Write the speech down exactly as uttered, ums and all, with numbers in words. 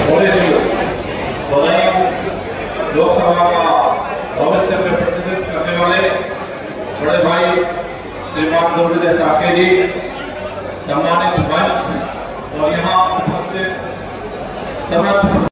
लोकसभा का भविष्य में प्रतिनिधित्व करने वाले बड़े भाई श्रीमान गुरुदेव साके जी, सम्मानित मंच और यहाँ उपस्थित समस्त